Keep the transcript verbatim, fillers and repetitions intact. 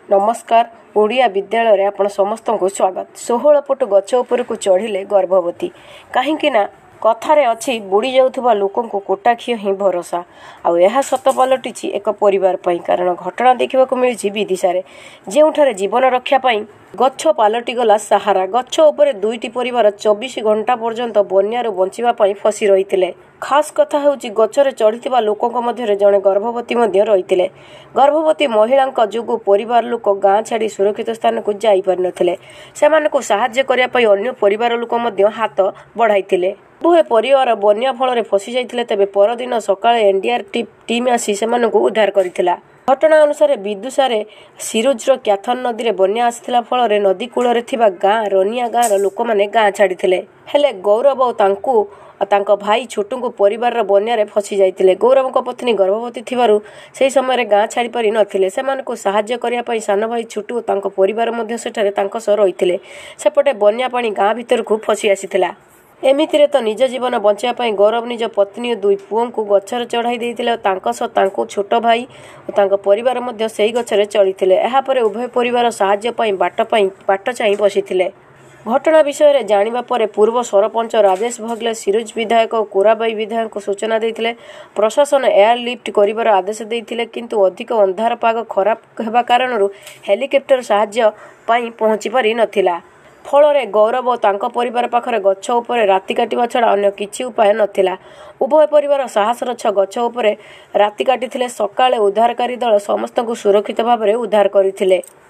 नमस्कार ओडिया विद्यालय रे आपण समस्त को स्वागत। सोलह फुट गछ उपर को चढ़िले गर्भवती कहीं ना कथारे अच्छी बुड़ी जाउथबा लोकों को कोटाखियो ही भरोसा आउ यह सत पलटिछि एक परिवार पई कारण घटना देखा मिली विदिशारे जेउठारे जीवन रक्षा पई गछ पालटी गला सहारा। गछ उपरे दुईटी परिवार चौबीस घंटा पर्यंत बन्यारू बंचिबा पई फसी रहितिले। खास कथा होउछि गछरे चढ़िथिबा लोकक मध्यरे जणे गर्भवती मध्य रहितिले। गर्भवती महिलांक जोगु परिवार लोक गाँ छाड़ी सुरक्षित स्थान को जाई पारि नथिले। सेमानकु सहाय्य करिया पई अन्य परिवार लोक मध्य हाथ बढ़ाइतिले। दुहे परिवार बन्या फल फसी जाइतिले। तेबे परदिन सकाळे एनडीआर टीम आसी सेमानकु उद्धार करिथिला। घटना अनुसार विदुषारे सिरुज्र क्याथन नदी रे बन्या आसिथिला फल नदी कूल थिबा गाँ रनिया गाँर लोक माने गाँ छाड़िथिले। हेले गौरव और तांकु तांको भाई छोटू को परिवार बन्या फसी जाइतिले। गौरव को पत्नी गर्भवती थिबारु सेही समय गाँ छाड़ी पारि नथिले। सेमानकु सहाय्य करिया पई सान भाई छोटू तांको परिवार मध्य सेठारे तांको सह रहितिले। सेपटे बन्या पानी गाँ भितर को फसी आसिथिला। एमितिरे तो निज जीवन बचाइबा पई गौरव निज पत्नी और दुई पुओं को गछरे चढ़ाई देइतिले। तांको सह तांको छोट भाई और तांको परिवार मध्य सेही गछरे चढ़ितिले। एहा परे उभय परिवार सहाय्य पई बाट पई बाट चाहि बसिथिले। घटना विषय रे जानिबा परे पूर्व सरपंच राजेश भगले सिरुज विधायक और कोराबाई विधायक को सूचना देइतिले। प्रशासन एयर लिफ्ट करिवार आदेश देइतिले किंतु अधिक अंधार पाग खराब हेबा कारणरू हेलिकॉप्टर सहाय्य पई पहुंची पारि नथिला। फल गौरव और तांको परिवार पाखरे गछ उपरे राति काटिबा छड़ा अन्य किछि उपाय नथिला। उभय परिवार साहसर छ गछ उपरे राति काटिथिले। सकाळे उद्धारकारी दल समस्त को सुरक्षित भाव में उद्धार करथिले।